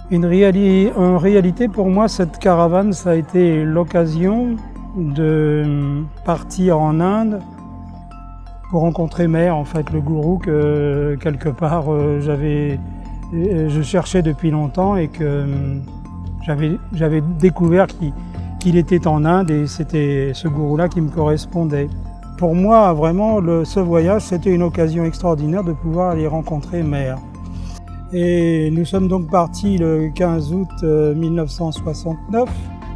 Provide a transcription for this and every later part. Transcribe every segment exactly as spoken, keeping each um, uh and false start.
Une réali- en réalité, pour moi, cette caravane, ça a été l'occasion de partir en Inde pour rencontrer Mère, en fait, le gourou que quelque part euh, j'avais, euh, je cherchais depuis longtemps et que euh, j'avais, j'avais découvert qu'il, qu'il était en Inde et c'était ce gourou-là qui me correspondait. Pour moi, vraiment, le, ce voyage, c'était une occasion extraordinaire de pouvoir aller rencontrer Mère. Et nous sommes donc partis le quinze août mille neuf cent soixante-neuf.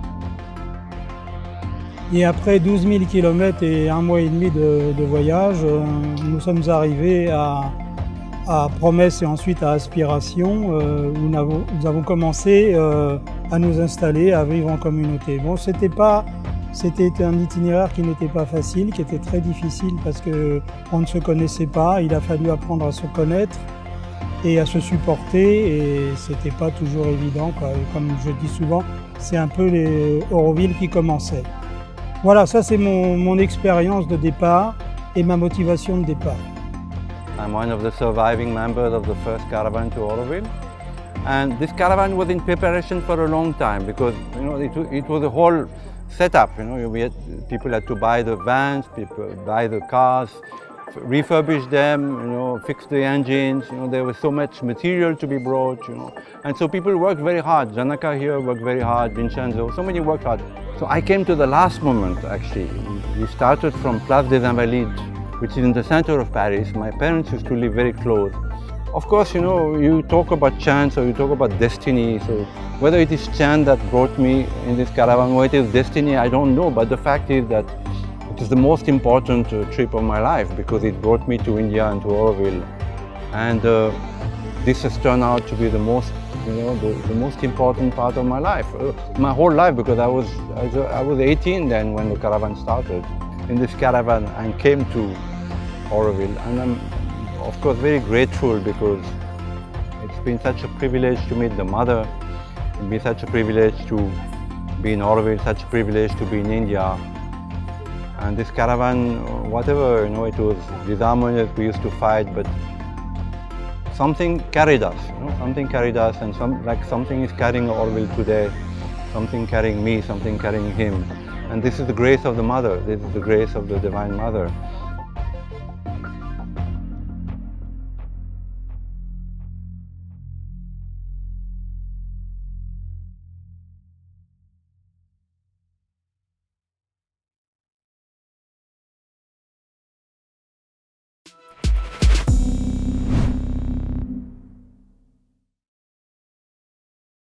Et après douze mille kilomètres et un mois et demi de, de voyage, nous sommes arrivés à, à Promesse et ensuite à Aspiration, euh, où nous avons, nous avons commencé euh, à nous installer, à vivre en communauté. Bon, c'était pas, c'était un itinéraire qui n'était pas facile, qui était très difficile parce qu'on ne se connaissait pas, il a fallu apprendre à se connaître et à se supporter, et c'était pas toujours évident, quoi. Et comme je dis souvent, c'est un peu les Auroville qui commençaient. Voilà, ça c'est mon, mon expérience de départ et ma motivation de départ. I'm one of the surviving members of the first caravan to Auroville, and this caravan was in preparation for a long time because you know it, it was a whole setup. You know, we had, people had to buy the vans, people buy the cars, refurbish them, you know, fix the engines, you know, there was so much material to be brought, you know, and so people worked very hard. Janaka here worked very hard, Vincenzo, so many worked hard. So I came to the last moment, actually. We started from Place des Invalides, which is in the center of Paris. My parents used to live very close. Of course, you know, you talk about chance or you talk about destiny, so whether it is chance that brought me in this caravan or it is destiny, I don't know, but the fact is that it is the most important uh, trip of my life because it brought me to India and to Auroville. And uh, this has turned out to be the most, you know, the, the most important part of my life. Uh, my whole life, because I was, I was, I was eighteen then when the caravan started. In this caravan, I came to Auroville, and I'm, of course, very grateful because it's been such a privilege to meet the mother. It's been such a privilege to be in Auroville, such a privilege to be in India. And this caravan, whatever, you know, it was disarmament that we used to fight, but something carried us, you know, something carried us, and some, like something is carrying Auroville today, something carrying me, something carrying him. And this is the grace of the Mother, this is the grace of the Divine Mother.